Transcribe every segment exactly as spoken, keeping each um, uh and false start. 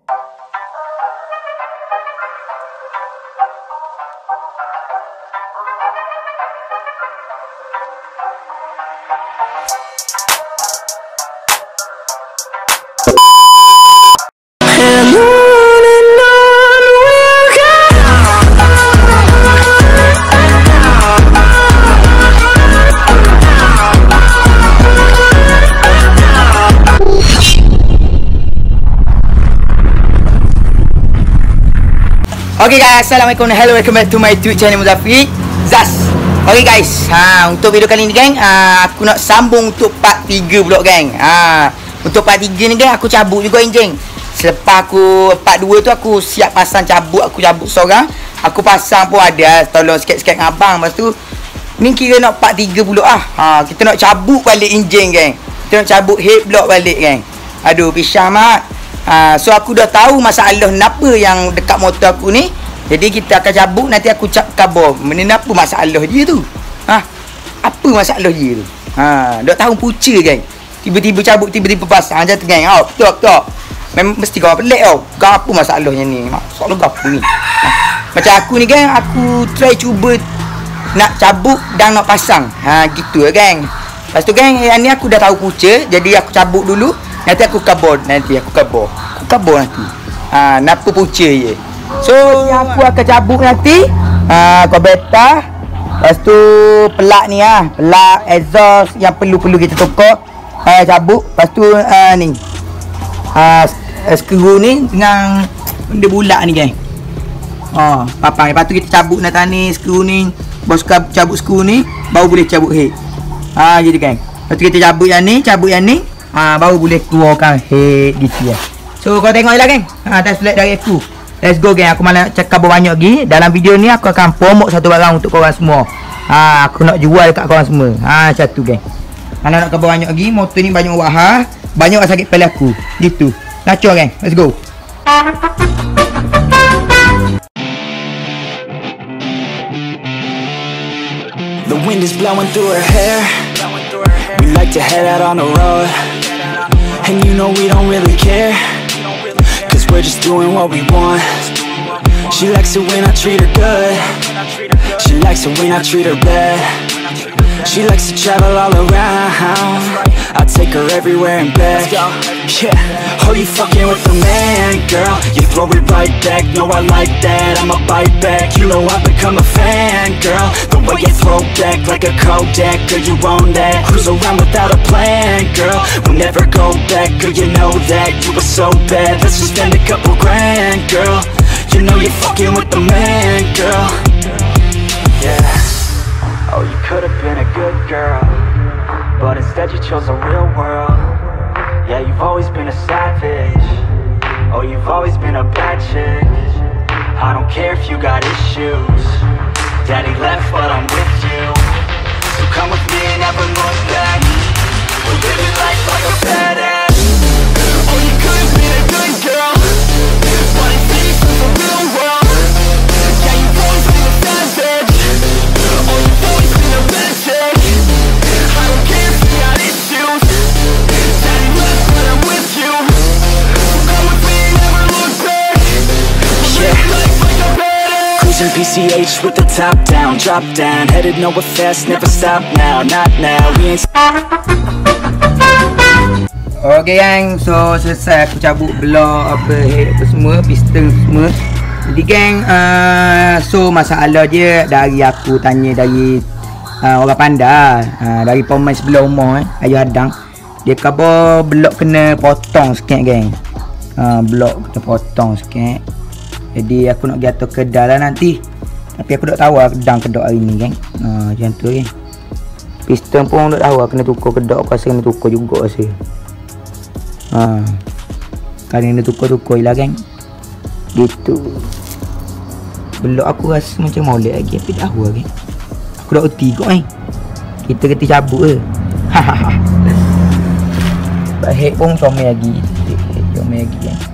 Okay guys, assalamualaikum, hello, welcome back to my YouTube channel Muzaffir Zaz. Okay guys, ha, untuk video kali ni geng, ha, aku nak sambung untuk part tiga pula geng. Ha, untuk part tiga ni geng, aku cabut juga geng. Selepas aku part dua tu aku siap pasang cabut, aku cabut seorang. Aku pasang pun ada, tolong sikit-sikit dengan abang. Lepas tu ni kira nak part tiga pula ah. Ha, kita nak cabut balik enjin geng. Kita nak cabut head block balik geng. Aduh, pisah mat. Ha, so aku dah tahu masalah kenapa yang dekat motor aku ni. Jadi kita akan cabut, nanti aku cap kabur. Benda apa masalah dia tu? Ha, apa masalah dia tu? Ha, dah tahu punca geng. Tiba-tiba cabut, tiba-tiba pasang macam tu geng. Ha, betul betul. Memang mesti kau pelik tau. Kau apa masalahnya ni? Soalan kau apa ni? Ha, macam aku ni geng, aku try cuba nak cabut dan nak pasang. Ha, gitu lah geng. Lepas tu geng, yang ni aku dah tahu punca. Jadi aku cabut dulu. Nanti aku kabur, nanti aku kabur. Aku kabur nanti. Ha, napa punca je. So, aku akan cabut nanti. Ha, kau beta. Lepas tu pelak ni ah, pelak exhaust yang perlu-perlu kita tukar. Ha, cabut. Lepas tu uh, ni. Ha, skru ni dengan benda bulat ni geng. Ha, papang. Lepas tu kita cabut nak ni skru ni. Bos cabut skru ni baru boleh cabut head. Ha, jadi geng. Lepas tu kita cabut yang ni, cabut yang ni. Ha, baru boleh keluarkan head gitu ya. So kau tengok je lah geng. Ha, atas flat dari aku. Let's go geng. Aku malah cakap banyak lagi. Dalam video ni aku akan promote satu barang untuk korang semua. Ha, aku nak jual dekat korang semua. Ha, macam tu geng. Kalau nak khabar banyak lagi, motor ni banyak wahah, banyak orang sakit kepala aku. Gitu. Lacur geng. Let's go. The wind is blowing through her hair. We like to head out on the road. And you know we don't really care, cause we're just doing what we want. She likes it when I treat her good. She likes it when I treat her bad. She likes to travel all around. I take her everywhere and back. Yeah, oh you fucking with the man, girl. You throw it right back, no I like that. I'ma bite back, you know I've become a fan, girl. The way you throw back like a Kodak, girl you own that. Cruise around without a plan, girl. We'll never go back, girl you know that. You were so bad, let's just spend a couple grand, girl. You know you're fucking with the man, girl. Yeah. Oh, you could've been a good girl, but instead you chose a real world. Yeah, you've always been a savage. Oh, you've always been a bad chick. I don't care if you got issues. Daddy left, but I'm with you. So come with me and never look back. We're living life like a badass. Oh, you could've been a good girl, but instead you chose a real world. Yeah, you've always been a savage. Oh, you've always been a bad chick. I don't care if you got issues. Daddy left, but I'm with you. So come with me and never look back. Yeah. Life like a badass. Cruising P C H with the top down, drop down, headed nowhere fast, never stop now, not now. We ain't. Okay gang, so selesai aku cabut block apa head apa semua, piston semua. Jadi gang, uh, so masalah dia dari aku tanya dari uh, orang pandai, uh, dari pemain sebelah rumah eh, Ayah Adang. Dia khabar blok kena potong sikit gang. Uh, blok kena potong sikit. Jadi aku nak pergi atas kedai lah nanti. Tapi aku tak tahu lah kedai kedai hari ni gang. Uh, macam tu gang. Piston pun tak tahu lah kena tukar kedai. Aku rasa kena tukar juga rasa. Ha. Kali ni tukar-tukar je lah gang. Gitu. Belok aku rasa macam molek lagi. Tapi dah tahu lah gang. Aku dah uti kot eh. Kita kata cabut ke. Hahaha. Head pun comel lagi. Head comel lagi gang.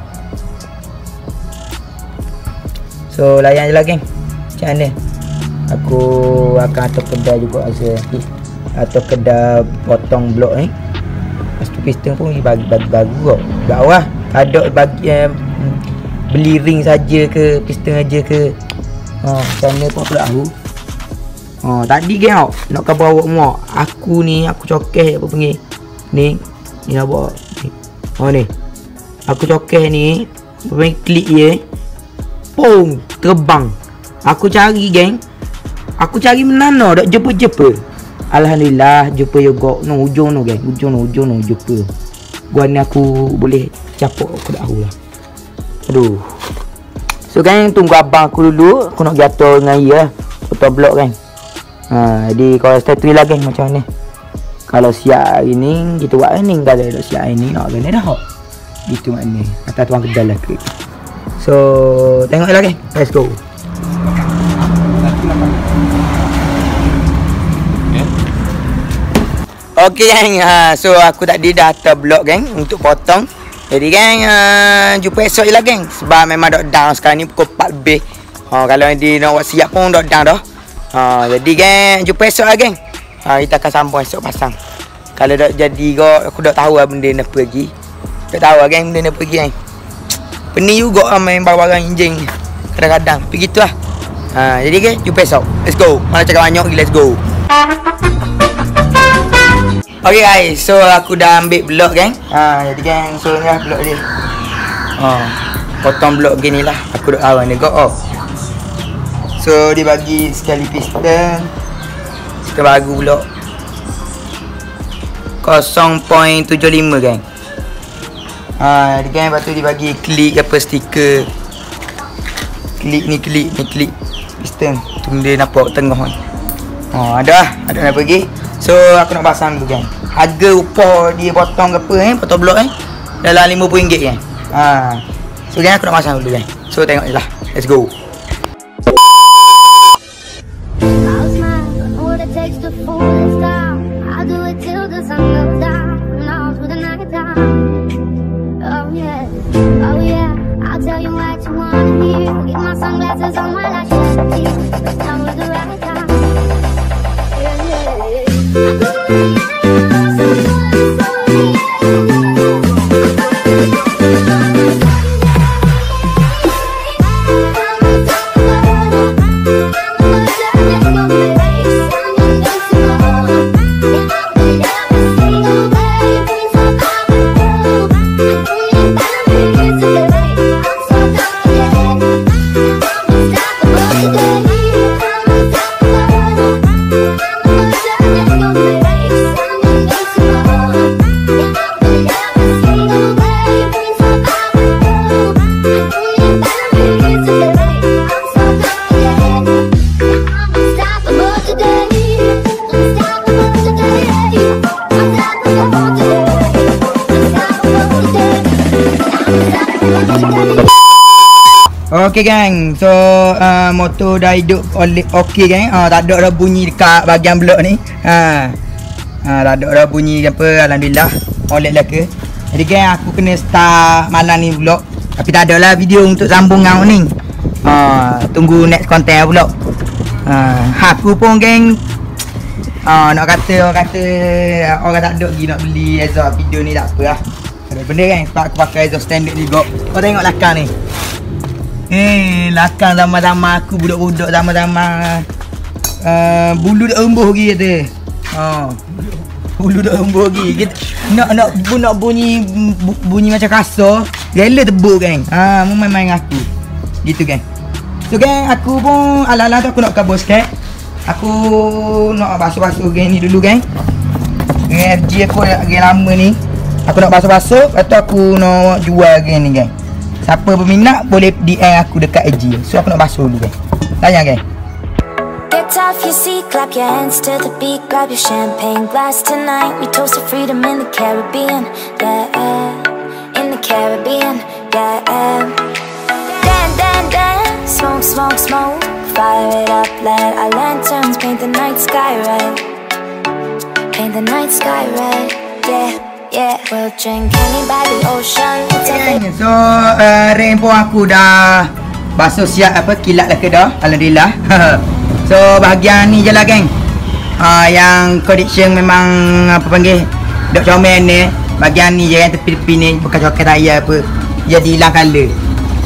So layan je lah gang. Macam mana? Aku akan atur kedai juga rasa nanti. Atur kedai potong blok ni. Lepas tu piston pun bagi bagi baru kau. Kat bawah ada bagi eh, beli ring saja ke, piston saja ke. Ha, macam mana pun aku tak tahu. Ha, tadi geng tau, nak khabar awak semua. Aku ni, aku cokeh apa panggil. Ni, ni nampak. Ni. Oh ni. Aku cokeh ni, apa panggil klik je. Pong, terbang. Aku cari geng. Aku cari menana, dak jumpa-jumpa. Alhamdulillah, jumpa juga. No, ujung no geng. Ujung no, ujung no, jumpa. Gua ni aku boleh capok, aku tak tahu lah. Aduh. So kan tunggu abang aku dulu. Aku nak jatuh dengan dia foto blog kan. Ha, jadi kalau stay tune lagi macam ni. Kalau siap hari ni kita buat ni. Kalau tak siap hari ni nak kena dah. Gitu maknanya. Kata tuan kedal lah ke. So tengok lagi. Let's go. Okay gang. Ha, so aku tadi dah terblok gang untuk potong. Jadi geng, uh, jumpa esok je lah geng. Sebab memang dok down sekarang ni pukul empat lebih. Ha, kalau dia nak buat siap pun dok down dah. Ha, jadi geng, jumpa esok lah geng. Ha, kita akan sambung esok pasang. Kalau dok jadi kok, aku dok tahu lah benda nak pergi. Dok tahu lah geng benda nak pergi geng. Pening juga lah main barang-barang enjing kadang-kadang. Tapi gitu lah. Ha, jadi geng, jumpa esok. Let's go. Mana cakap banyak lagi, let's go. Okay guys, so aku dah ambil blok geng. Ha, jadi geng, so ni lah blok dia. Ha, potong blok gini lah. Aku dah awal ni go off. So dia bagi sekali piston. Kita baru blok kosong perpuluhan tujuh lima geng. Ha, jadi geng, lepas tu dia bagi klik apa stiker. Klik ni, klik ni, klik piston. Tu dia nampak tengah ni. Ha, ada lah, ada nak pergi. So aku nak pasang dulu kan. Harga upah dia potong ke apa eh, potong blok eh, dalam lima puluh ringgit kan. Ha. So kan aku nak pasang dulu kan. So tengok je lah. Let's go. Okey gang, so uh, motor dah hidup oleh okey gang. Ah uh, tak ada dah bunyi dekat bahagian blok ni. Ha. Ha tak ada dah bunyi apa, alhamdulillah. Oleh lah ke. Jadi gang aku kena start malam ni blok. Tapi tak ada lah video untuk sambung dengan ni. Ha tunggu next content pula. Ha aku pun gang ah uh, nak kata orang kata orang tak ada lagi nak beli exhaust video ni tak apa lah. Ada benda kan sebab aku pakai exhaust standard juga. Kau tengok lakang ni. Eh, lakang sama-sama aku budak-budak sama-sama uh, bulu dak rembuh lagi kata. Ha. Bulu dak rembuh lagi. Kita nak nak nak bunyi bunyi macam kasar, rela tebuk geng. Ha, mu main-main aku. Gitu geng. So geng, aku pun ala-ala tu aku nak kabur sikit. Aku nak basuh-basuh geng ni dulu geng. F G aku geng lama ni. Aku nak basuh-basuh, lepas tu aku nak jual geng ni geng. Siapa berminat boleh D M aku dekat I G. So aku nak basuh dulu kan. Tanya kan. Get off your seat, clap your hands to the beat, grab your champagne glass tonight. We toast to freedom in the Caribbean, yeah, in the Caribbean, yeah. Dan, dan, dan, smoke, smoke, smoke, fire it up, let our lanterns paint the night sky red, paint the night sky red, yeah. Yeah, we'll drink honey by the ocean. Okay, so uh, rain pun aku dah basuh siap apa kilat lah ke dah. Alhamdulillah. So bahagian ni je lah geng. Uh, yang condition memang apa panggil dok comel ni. Bahagian ni je kan tepi-tepi ni bekas coket tayar apa. Jadi hilang colour.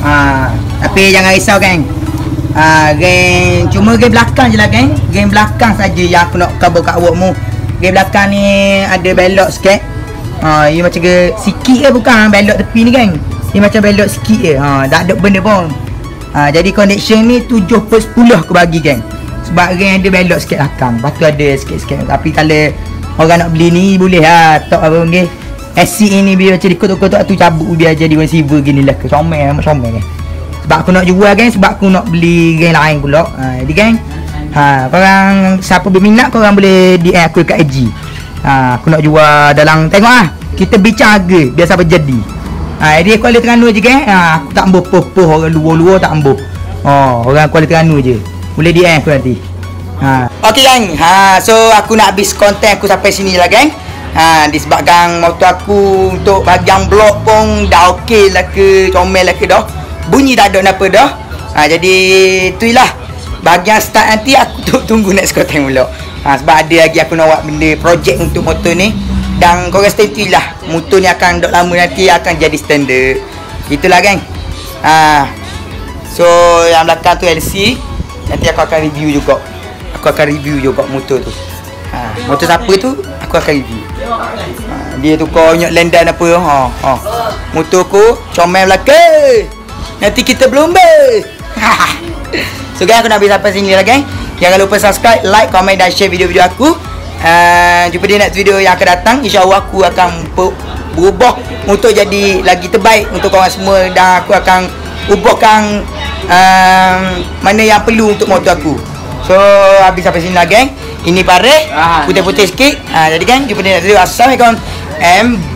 Ha, tapi jangan risau geng. Ha, geng cuma game belakang je lah geng. Game belakang saja yang aku nak cover kat awakmu. Game belakang ni ada belok sikit. Ha, ia macam ke sikit ke bukan belok tepi ni geng. Ia macam belok sikit je. Ha, tak ada benda pun. Ha, jadi connection ni tujuh per sepuluh aku bagi geng. Sebab geng ada belok sikit belakang. Lepas tu ada sikit-sikit. Tapi kalau orang nak beli ni boleh lah. Tak apa geng. S C ini biar macam dikotok-kotok tu cabut biar jadi receiver gini lah ke. Comel amat comel geng. Sebab aku nak jual geng. Sebab aku nak beli geng lain pula. Ha, jadi geng. Ha, korang siapa berminat korang boleh D M aku kat I G. Ha, aku nak jual dalam tengok ah. Kita bincang harga biar sampai jadi. Ha, dia Kuala Terengganu je geng. Ha, aku tak ambil poh-poh orang luar-luar tak ambil. Oh, orang Kuala Terengganu je. Boleh D M aku nanti. Ha. Okey geng. Ha, so aku nak habis konten aku sampai sini lah geng. Ha, disebabkan motor aku untuk bahagian blok pun dah okey lah ke, comel lah ke dah. Bunyi tak ada apa dah. Ha, jadi tu lah. Bahagian start nanti aku tu tunggu next konten pula. Ha, sebab ada lagi aku nak buat benda projek untuk motor ni. Dan korang stay tune lah. Motor ni akan dok lama nanti akan jadi standard. Itulah geng. Ha. So yang belakang tu L C. Nanti aku akan review juga. Aku akan review juga motor tu. Ha, motor siapa tu aku akan review. Ha, dia tukar unit landan apa. Ha, ha. Motor ku comel belakang. Nanti kita berlumba. So guys, aku nak habis sampai sini lah geng. Jangan lupa subscribe, like, komen dan share video-video aku. Uh, jumpa di next video yang akan datang. InsyaAllah aku akan berubah untuk jadi lagi terbaik untuk korang semua. Dan aku akan ubahkan uh, mana yang perlu untuk motor aku. So habis sampai sini lah geng. Ini Paris, putih-putih sikit. uh, Jadi geng, jumpa di next video. Assalamualaikum and